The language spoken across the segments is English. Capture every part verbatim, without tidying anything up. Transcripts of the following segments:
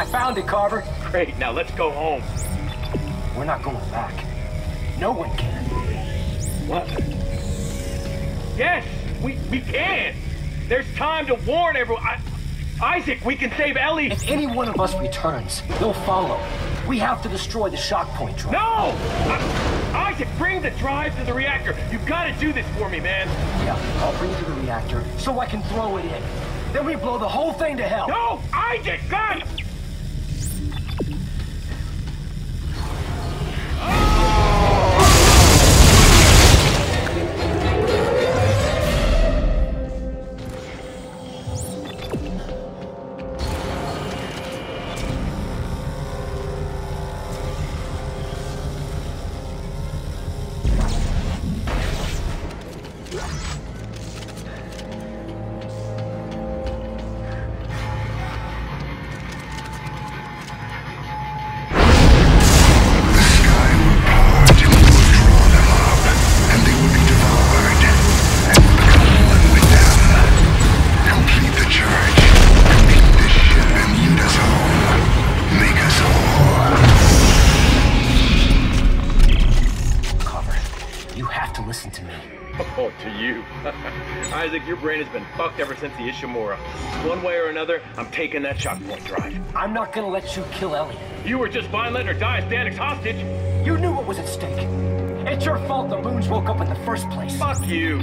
I found it, Carver. Great, now let's go home. We're not going back. No one can. What? Yes, we, we can. There's time to warn everyone. I, Isaac, we can save Ellie. If any one of us returns, they'll follow. We have to destroy the shock point drive. No! I, Isaac, bring the drive to the reactor. You've got to do this for me, man. Yeah, I'll bring it to the reactor so I can throw it in. Then we blow the whole thing to hell. No! Isaac, God! Oh, to you. Isaac, your brain has been fucked ever since the Ishimura. One way or another, I'm taking that shock point drive. I'm not gonna let you kill Ellie. You were just fine letting her die as Danik's hostage. You knew what was at stake. It's your fault the Moons woke up in the first place. Fuck you.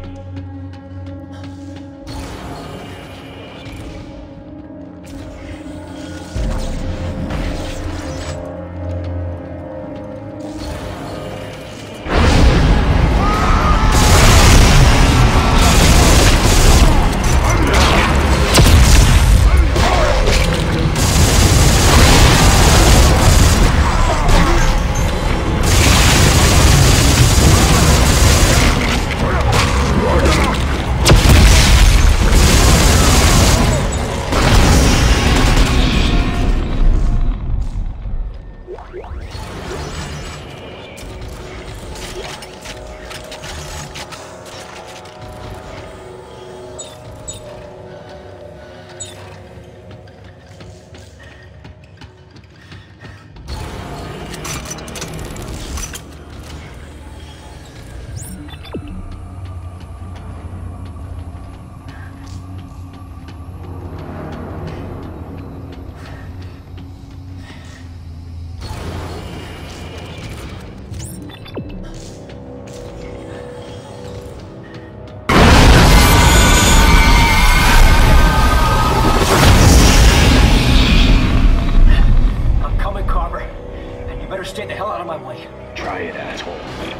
Stay the hell out of my way. Try it, asshole.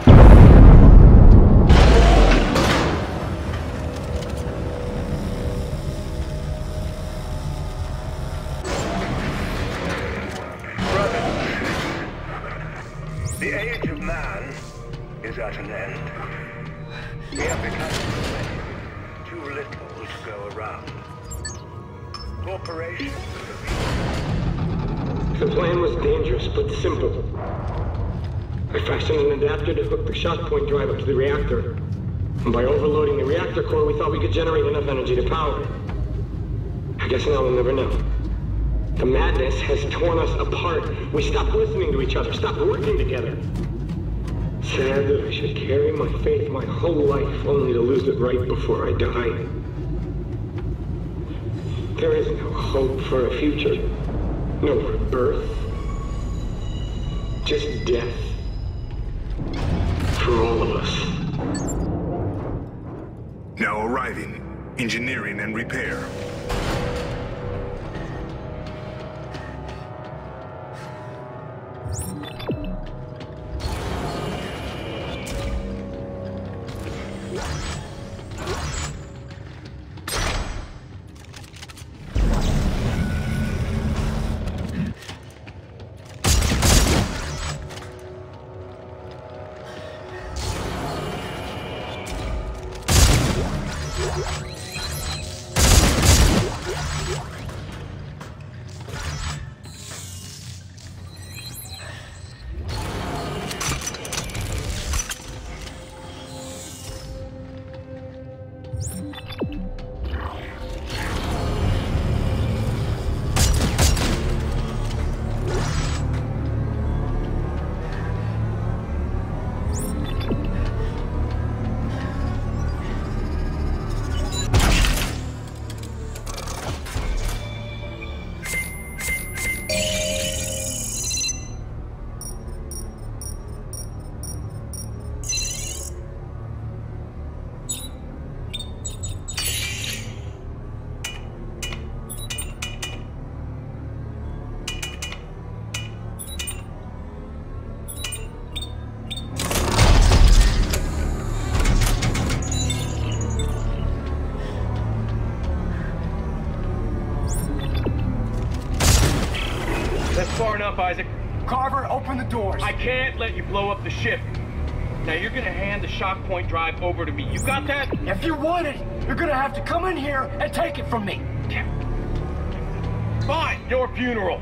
Brother, the age of man is at an end. We have become too little to go around. Corporations. The plan was dangerous, but simple. I fashioned an adapter to hook the shock point drive up to the reactor. And by overloading the reactor core, we thought we could generate enough energy to power it. I guess now we'll never know. The madness has torn us apart. We stopped listening to each other, stopped working together. Sad that I should carry my faith my whole life only to lose it right before I die. There is no hope for a future. No rebirth. Just death. For all of us. Now arriving. Engineering and repair. far enough, Isaac. Carver, open the doors. I can't let you blow up the ship. Now you're gonna hand the shock point drive over to me. You got that? If you want it, you're gonna have to come in here and take it from me. Fine, your funeral.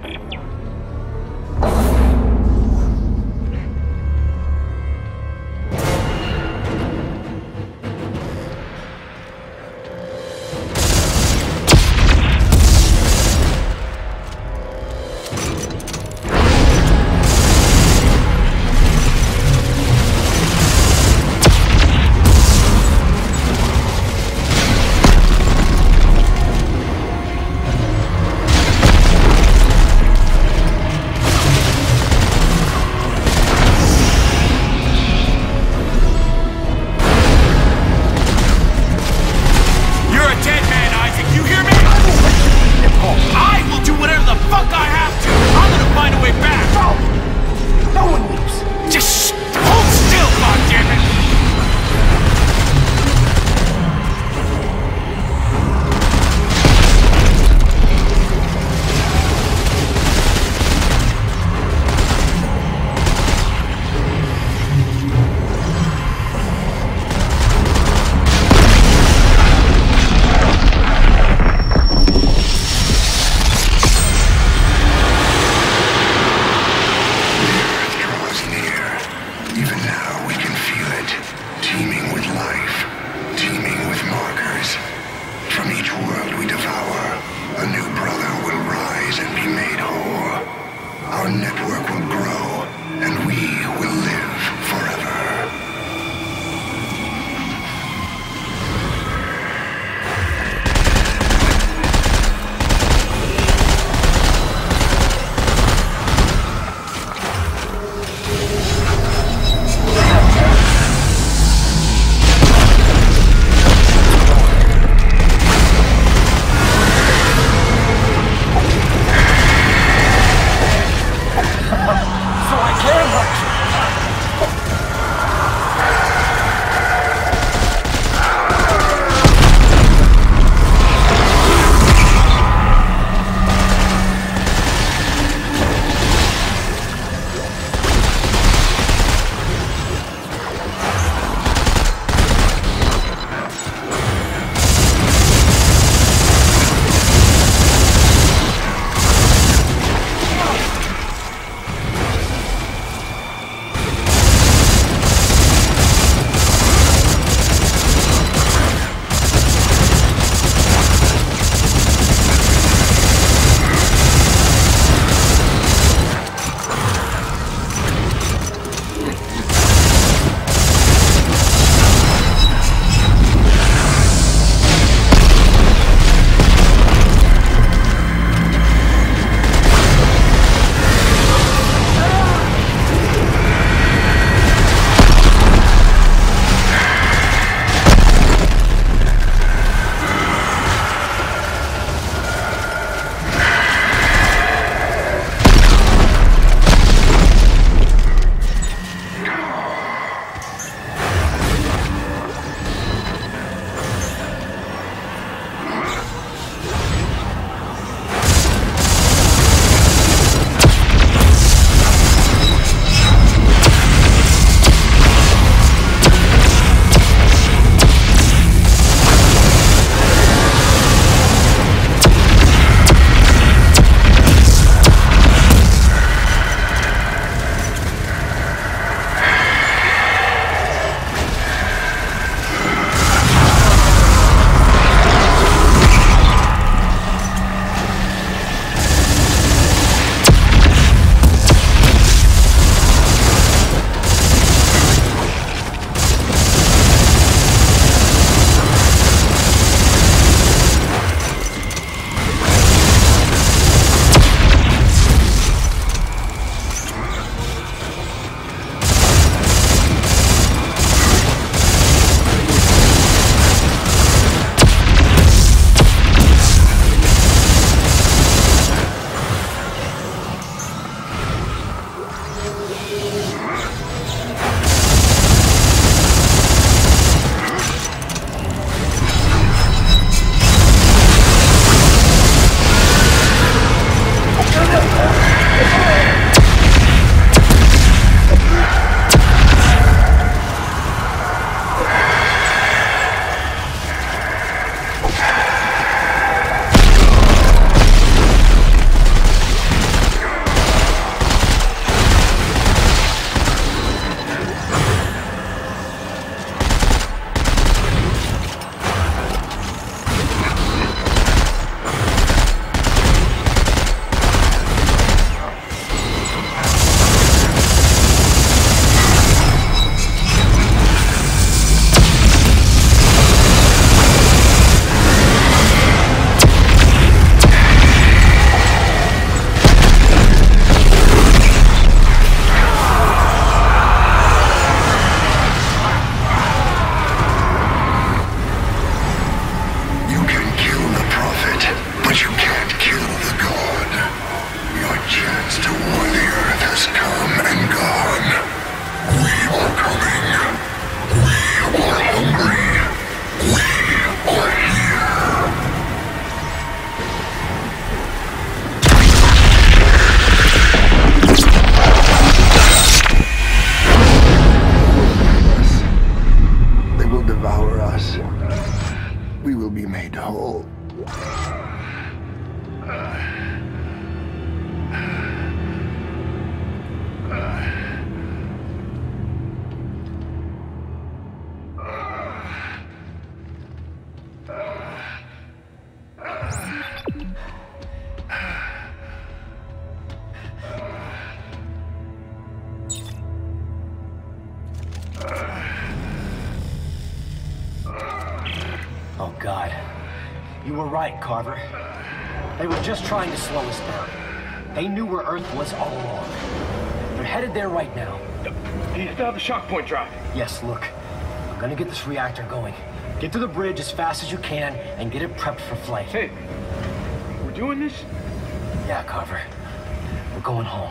were right, Carver. They were just trying to slow us down. They knew where Earth was all along. They're headed there right now. Do you still have the shock point drive? Yes, look. I'm gonna get this reactor going. Get to the bridge as fast as you can and get it prepped for flight. Hey, we're doing this? Yeah, Carver. We're going home.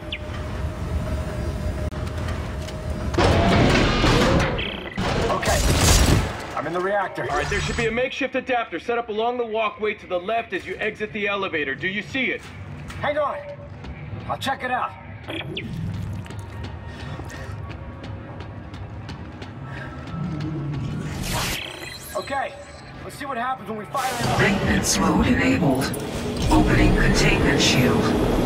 Okay. I'm in the reactor. All right, there should be a makeshift adapter set up along the walkway to the left as you exit the elevator. Do you see it? Hang on. I'll check it out. Okay, let's see what happens when we fire it up. Maintenance mode enabled. Opening containment shield.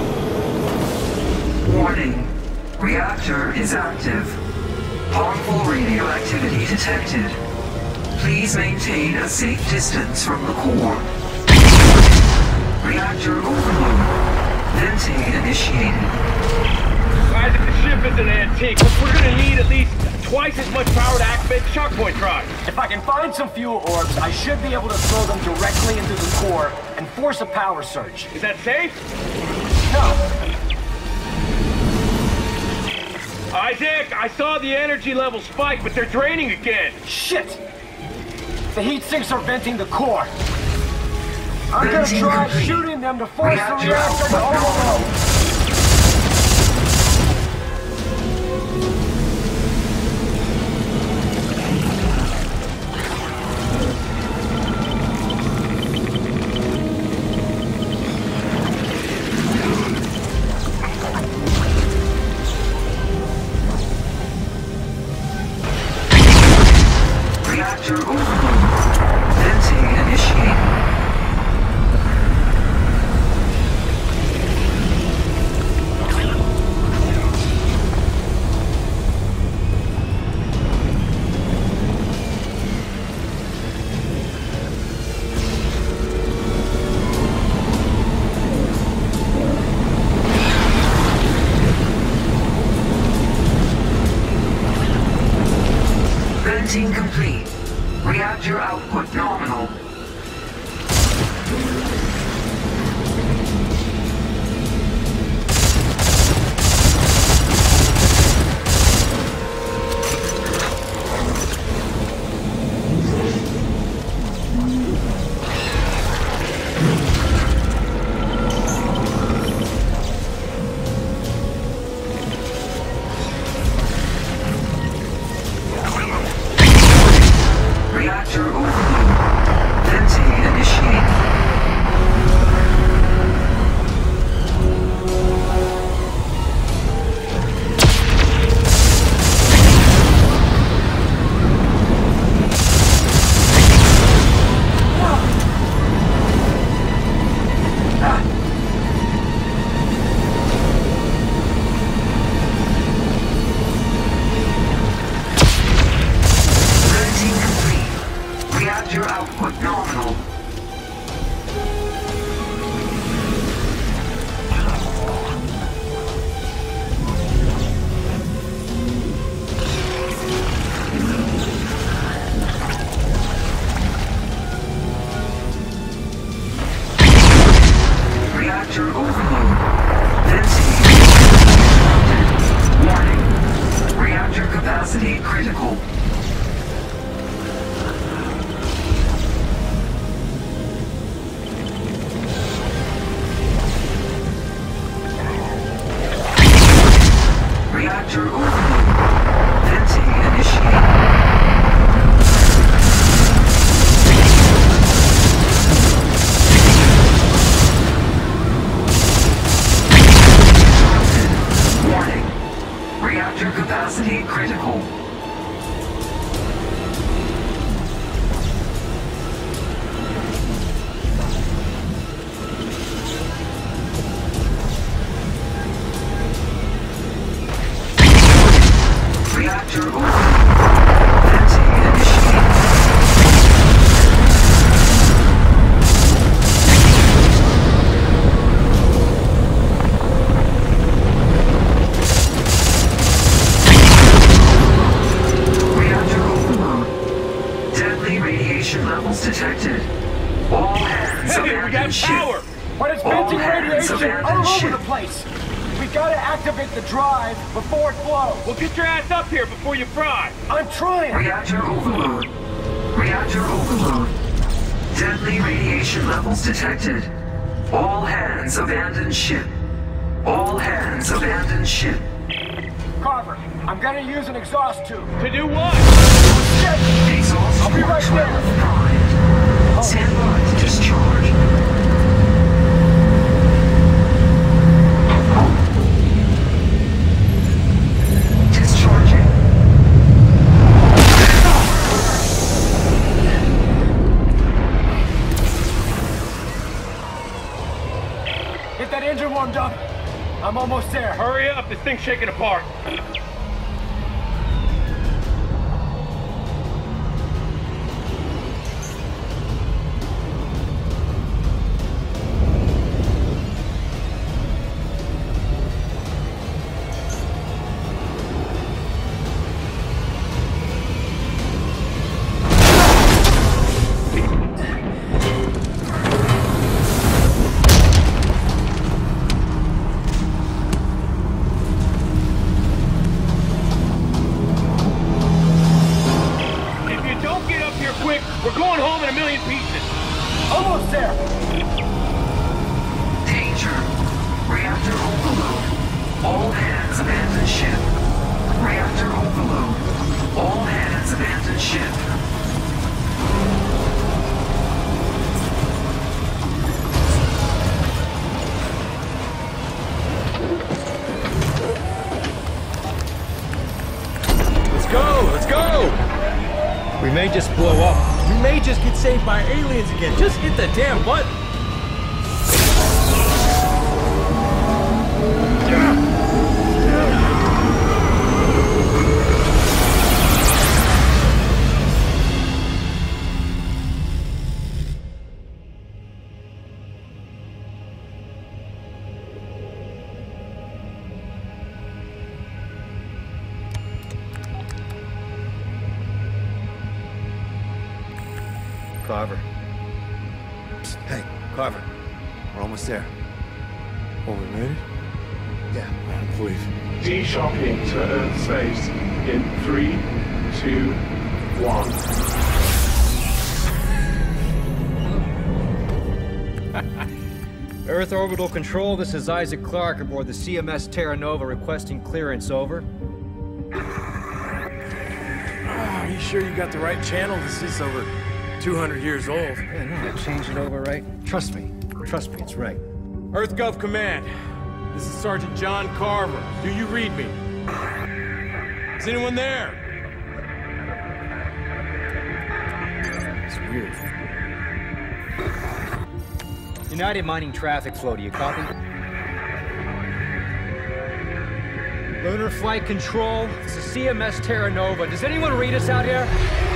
Warning. Reactor is active. Harmful radioactivity detected. Please maintain a safe distance from the core. Reactor overload. Venting initiated. Isaac, the ship is an antique, but we're gonna need at least twice as much power to activate the shock point drive. If I can find some fuel orbs, I should be able to throw them directly into the core and force a power surge. Is that safe? No. Isaac, I saw the energy level spike, but they're draining again. Shit! The heat sinks are venting the core. I'm gonna Venting try complete. shooting them to force Reactor the reactor to output overload. Reactor overload. Venting initiated. Venting complete. Reactor output nominal. Reactor overload. Venting initiated. Venting complete. Reactor output nominal. Reactor overload. Venting interrupted. Warning. Reactor capacity critical. Reactor overload. Venting initiated. Interrupted. Warning. Reactor capacity critical. Reactor overload. Venting initiated. power! But it's All venting hands radiation abandon all over ship. the place. We gotta activate the drive before it blows. Well, get your ass up here before you fry! I'm trying. Reactor overload. Reactor overload. Deadly radiation levels detected. All hands abandon ship. All hands abandon ship. Carver, I'm gonna use an exhaust tube. To do what? Exhaust I'll be port right twelve there. primed. Stand by to discharge. Discharging. Get that engine warmed up. I'm almost there. Hurry up, this thing's shaking apart. Quick, we're going home in a million pieces. Almost there. Danger. Reactor overload. All hands abandon ship. Reactor overload. All hands abandon ship. Let's go! Let's go! We may just blow up. We may just get saved by aliens again. Just hit the damn button. Carver. Psst, hey, Carver. We're almost there. Oh, we made it? Yeah. Man, please. D-shocking to Earth space in three, two, one. Earth Orbital Control, this is Isaac Clarke aboard the C M S Terra Nova requesting clearance, over. Ah, are you sure you got the right channel? This is over two hundred years old. Yeah, no, change it over, right? Trust me. Trust me, it's right. EarthGov Command. This is Sergeant John Carver. Do you read me? Is anyone there? It's weird. United Mining Traffic Flow, do you copy? Lunar Flight Control, this is C M S Terra Nova. Does anyone read us out here?